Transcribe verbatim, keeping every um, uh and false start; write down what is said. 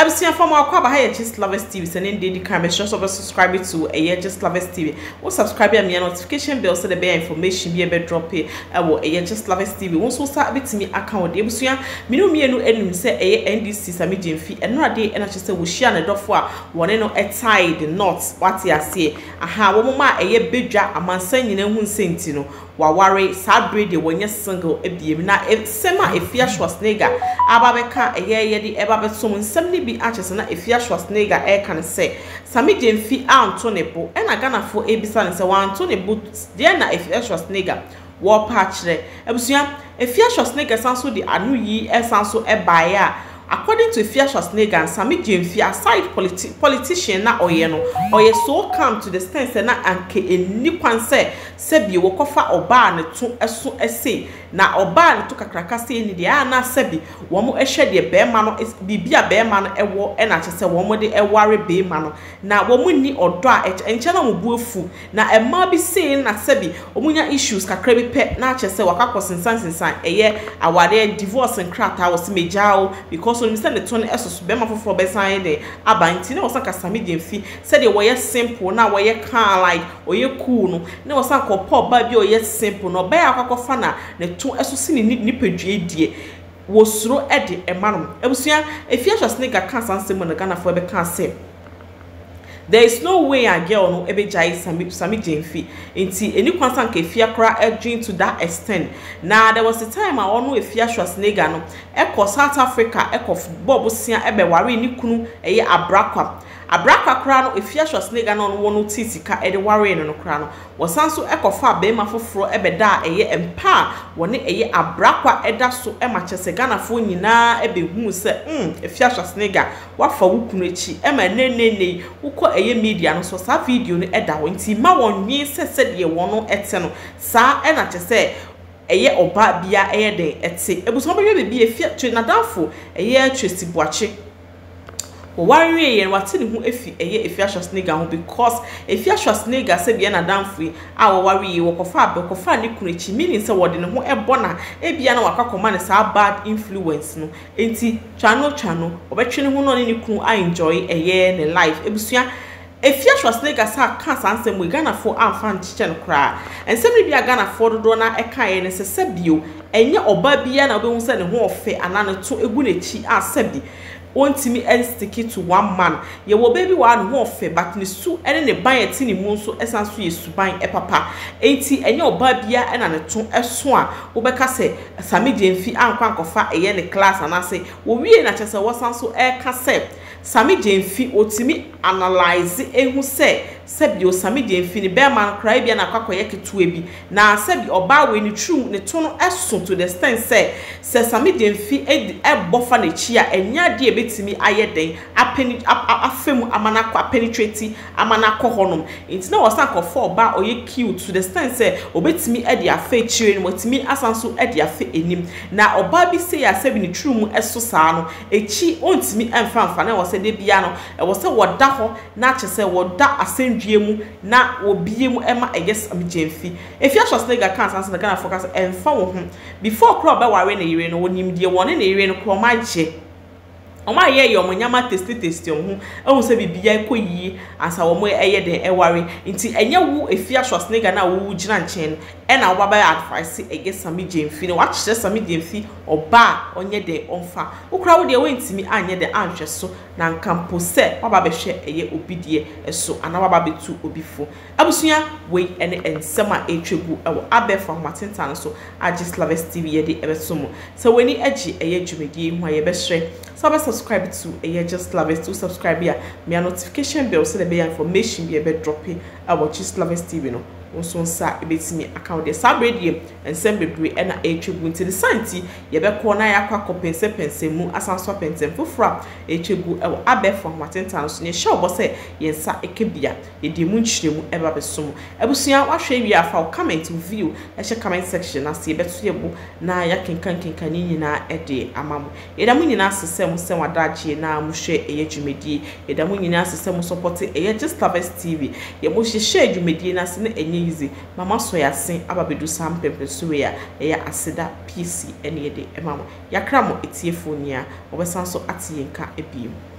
Abusia from our kwaba ha Just Lovers T V send in the camera just over subscribe to a Just Lovers T V. Wo subscribe and me notification bell so the be information be a bit drop it. I will a Just Lovers T V. Won't so start bit me account. Abusia me no me no enum say a N D C Sammy Gyamfi and no day and I just say we share na dofo one no a tie the knots what ya say. Aha wo mama a ye bedwa amansan nyina hu nsenti no waware sabre de wonye single ebiem na sema Afia Schwar ababeka eye ye di eba betom nsem ni bi achese na Afia Schwar e kan se Sammy Gyamfi anto ne bo e na ganafo ebisa ne se wanto ne bo de na Afia Schwar wo pa kire ebusua Afia Schwar sanso di anu yi e sanso e bae a according to Afia Schwar and Sammy Gyamfi aside politi politician na oye no oye so come to the stance na anke eni kwan se sebi wo kofa oba ne to eso ese na oba ne to kakraka se ni de ana sebi wo mo ehwe de be ma no bibia be ma no ewo e na chese wo mo de eware be ma no na wo mo ni odo a enche na mo buafu na ema bi se na sebi omunya issues kakra bi pe na chese wakakosensan sensan eye aware divorce nkrata wo se mejao because so you send the tone esoso be ma foforo be san de abanti na wosan ka Sammy Gyamfi said they were simple na were can like oye cool no na wosan ko pop ba bi oye simple no be akwakofa na ne to esoso ni nipadue die wo suro e de e ma no ebusua Afia Schwar kan sanse mo na Ghana fo be kan say there is no way a girl no ebe jai Sammy Sammy Gyamfi inti eni kwansan ka Afia kra edwin to that extent. Now there was a time I onu Afia Schwar no eko South Africa eko football bosia ebe ware ni kunu eye abrakwa abrakwa kra no Afia Schwar no no no titika ede ware no no kra no wasanso eko fa be ma foforo ebe da eye empa woni eye abrakwa eda so e ma chese Ghana fo nyina ebe hu se mm Afia Schwar wafa wukunu echi e ma nenene uko eye media no so sa video no eda wonti ma wonwe sese de wono ete no sa e na chese eye oba bia eye de ete ebuso be be Afia twe nadafo eye twesi boache wo warwe ye wate ne hu efi eye Afia Schwar ho because Afia Schwar se bia nadamfo a wo warwe ye wo kofa abe kofa ne kunu echi meaning se wo de ne ho ebo na e bia na wakakoma ne sa bad influence no enti chano chano obetwe ne ho no ne kunu I enjoy eye ne life ebusua Afia Schwar sa kan sansem we Ghana fo amfa nchiche no kra ensem ne bia Ghana fo dodo na eka ye ne se sebio enye oba bia na obehu se ne ho ofe anane to egu nechi a sebi ontimi and stick it to one man ye wo baby one ho ofe but ne su ene ne ban eti ne mu nso esan so ye suban e papa enti enye oba bia ena ne to eso a wo beka se Sammy Gyamfi ankwa ankofa eye ne class anase wo wie na chese wo san so e ka se Sammy Gyamfi otimi analyze ehu se sebi o Sammy Gyamfi ne be man cry bia na kwakoye ketua bi na sebi oba we ne true ne to no eso to the stand say se Sammy Gyamfi e bofa na chi a enya de ebetimi ayeden apeni afemu amana kwa penetrate amana kohonom enti na wosan ko for oba oye cute to the stand say obetimi e de afa chire no otimi asanso e de afa enim na oba bi say ya sebi ne true mu eso saa no echi ontimi emfa mfa na se de bia no e wo se woda ho na chese woda asendue mu na obie mu ema eye Sammy Gyamfi Afia Schwar kan sanse na Ghana focus emfa wo ho before kro ba ware na yire no wonim de wone na yire no kro ma je Oma ye ye omo nyama testi testi omo ehun se bibia ekoyi asa omo eye den eware nti enye wu Afia Schwar na wu gina nchen e na wo ba advice ege Sammy Gyamfi ne wa kire Sammy Gyamfi oba onye den onfa ukra wo de wentimi anye den anhwe so na nkampo se wa ba behwe eye obidie eso ana wa ba betu obifo abusuya we ene ensema etwegu ewo abefa matentan so a Just Lovers T V ye de ebesomo se weni agi eye dwumedi hu aye behwe so subscribe to a Just Lovers to subscribe here my notification bell so the be information be a bit dropping about Just Lovers T V no also sa ebetimi account the sabredi and send bebre na etwegu nti the santi ye be ko na yakwa kopense pense mu asanso pense fofora etwegu e abe for matentan so ne show bo se yensa ekebia ye di mu nchiremu eba besom abusuya wahwe wi afa comment view e she comment section na se beto ye bu na ya kenkan kenkan nyina e de amamu ye da mu nyina asesem se wadagie na mu hwe eye dwumedi ye da mu nyina asesem support eye Just Lovers T V ye mo hwe dwumedi na se ne enye easy mama so ya sen ababedu sam pempe so ya ya aseda P C ene ye de emamo yakra mo etiefo nia obesan so atiyenka ebiem